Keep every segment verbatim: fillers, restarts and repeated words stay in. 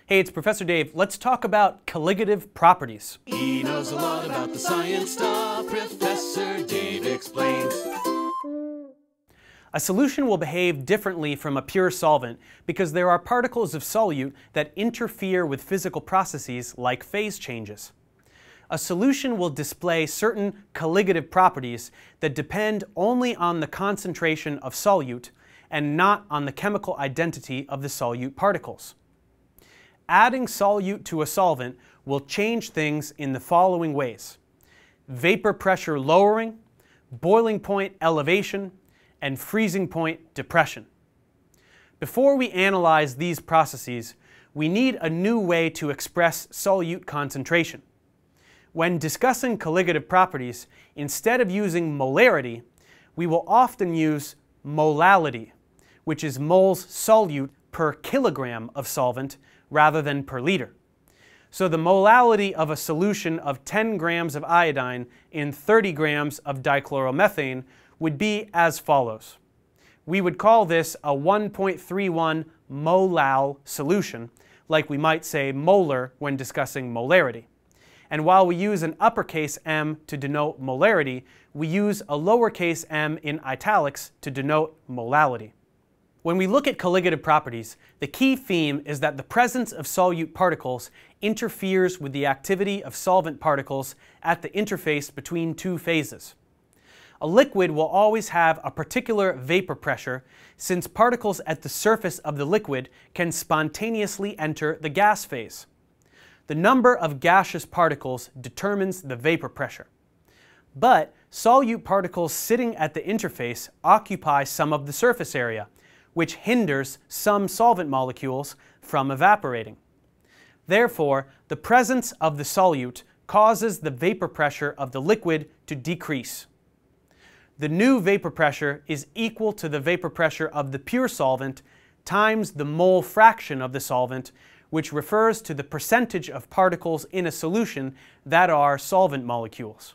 Hey, it's Professor Dave. Let's talk about colligative properties. He knows a lot about the science stuff. Professor Dave explains. A solution will behave differently from a pure solvent because there are particles of solute that interfere with physical processes like phase changes. A solution will display certain colligative properties that depend only on the concentration of solute and not on the chemical identity of the solute particles. Adding solute to a solvent will change things in the following ways: vapor pressure lowering, boiling point elevation, and freezing point depression. Before we analyze these processes, we need a new way to express solute concentration. When discussing colligative properties, instead of using molarity, we will often use molality, which is moles solute per kilogram of solvent rather than per liter. So the molality of a solution of ten grams of iodine in thirty grams of dichloromethane would be as follows. We would call this a one point three one molal solution, like we might say molar when discussing molarity. And while we use an uppercase M to denote molarity, we use a lowercase m in italics to denote molality. When we look at colligative properties, the key theme is that the presence of solute particles interferes with the activity of solvent particles at the interface between two phases. A liquid will always have a particular vapor pressure, since particles at the surface of the liquid can spontaneously enter the gas phase. The number of gaseous particles determines the vapor pressure. But solute particles sitting at the interface occupy some of the surface area, which hinders some solvent molecules from evaporating. Therefore, the presence of the solute causes the vapor pressure of the liquid to decrease. The new vapor pressure is equal to the vapor pressure of the pure solvent times the mole fraction of the solvent, which refers to the percentage of particles in a solution that are solvent molecules.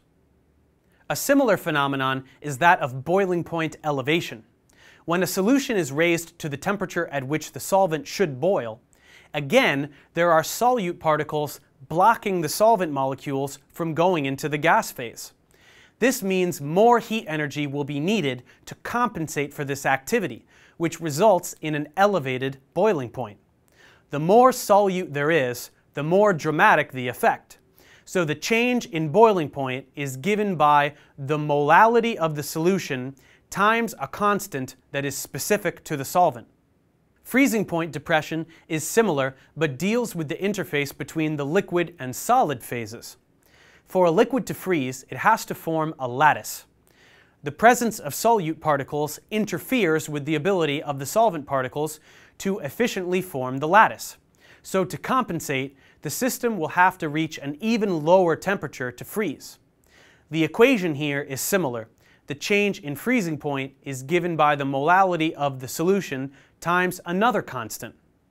A similar phenomenon is that of boiling point elevation. When a solution is raised to the temperature at which the solvent should boil, again, there are solute particles blocking the solvent molecules from going into the gas phase. This means more heat energy will be needed to compensate for this activity, which results in an elevated boiling point. The more solute there is, the more dramatic the effect. So the change in boiling point is given by the molality of the solution times a constant that is specific to the solvent. Freezing point depression is similar, but deals with the interface between the liquid and solid phases. For a liquid to freeze, it has to form a lattice. The presence of solute particles interferes with the ability of the solvent particles to efficiently form the lattice. So to compensate, the system will have to reach an even lower temperature to freeze. The equation here is similar. The change in freezing point is given by the molality of the solution times another constant.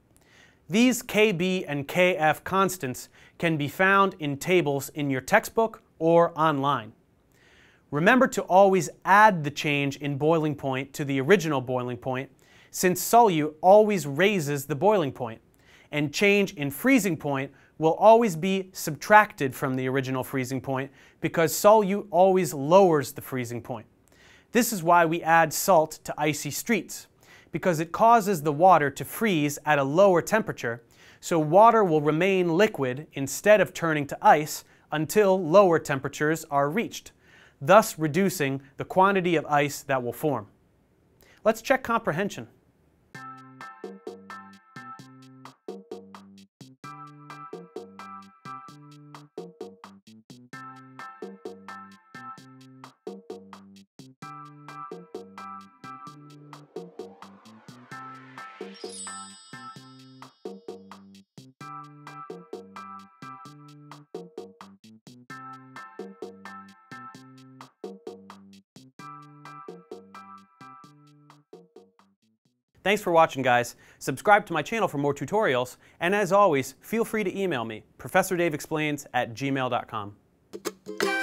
These K B and K F constants can be found in tables in your textbook or online. Remember to always add the change in boiling point to the original boiling point, since solute always raises the boiling point, and change in freezing point will always be subtracted from the original freezing point because solute always lowers the freezing point. This is why we add salt to icy streets, because it causes the water to freeze at a lower temperature, so water will remain liquid instead of turning to ice until lower temperatures are reached, thus reducing the quantity of ice that will form. Let's check comprehension. Thanks for watching, guys. Subscribe to my channel for more tutorials, and as always, feel free to email me, professor dave explains at gmail dot com.